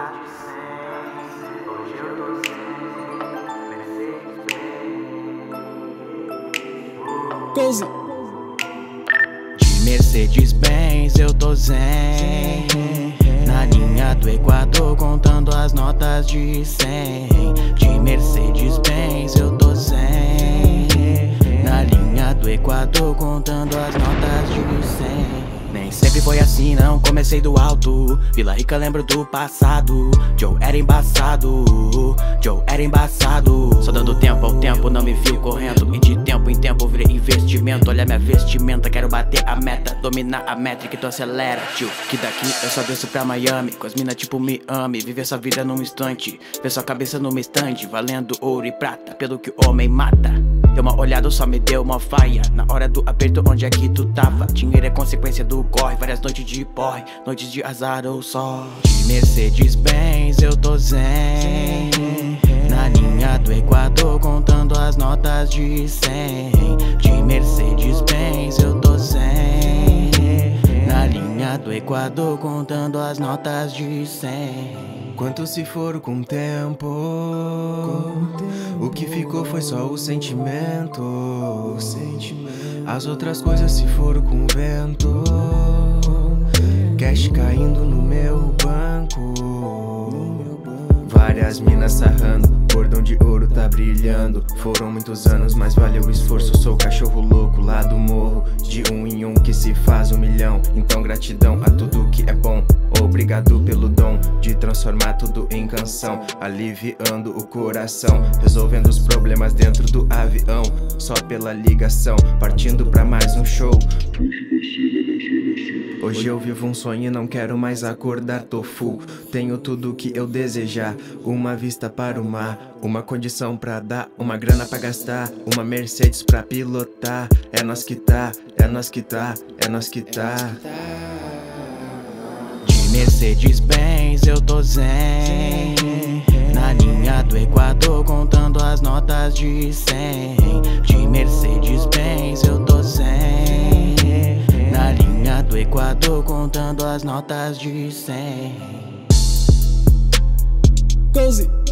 Hoje eu tô sem Mercedes-Benz. De Mercedes-Benz eu tô zen, na linha do Equador contando as notas de 100. De Mercedes-Benz eu tô zen, na linha do Equador contando as notas de 100. Nem sempre foi assim, não comecei do alto. Vila Rica lembro do passado. Joe era embaçado, Joe era embaçado. Só dando tempo ao tempo, não me viu correndo. E de tempo em tempo virei investimento. Olha minha vestimenta, quero bater a meta, dominar a métrica, então acelera, tio. Que daqui eu só desço pra Miami, com as mina tipo me ame. Viver sua vida num instante, ver sua cabeça numa estante, valendo ouro e prata, pelo que o homem mata. Deu uma olhada, só me deu uma faia. Na hora do aperto, onde é que tu tava? Dinheiro é consequência do corre, várias noites de porre, noites de azar ou só. De Mercedes-Benz eu tô zen, na linha do Equador contando as notas de 100. De Mercedes-Benz eu tô zen, na linha do Equador contando as notas de 100. Quanto se for com o tempo, o que ficou foi só o sentimento. As outras coisas se foram com o vento, cash caindo no meu banco. Várias minas sarrando, cordão de ouro tá brilhando. Foram muitos anos, mas valeu o esforço. Sou cachorro louco lá do morro, de um em um que se faz 1 milhão. Então gratidão a tudo que é bom, obrigado pelo dom de transformar tudo em canção, aliviando o coração, resolvendo os problemas dentro do avião, só pela ligação, partindo pra mais um show. Hoje eu vivo um sonho e não quero mais acordar, tô full. Tenho tudo que eu desejar, uma vista para o mar, uma condição pra dar, uma grana pra gastar, uma Mercedes pra pilotar. É nós que tá, é nós que tá, é nós que tá. De Mercedes-Benz eu tô zen, na linha do Equador contando as notas de 100. De Mercedes-Benz eu tô zen, na linha do Equador contando as notas de 100.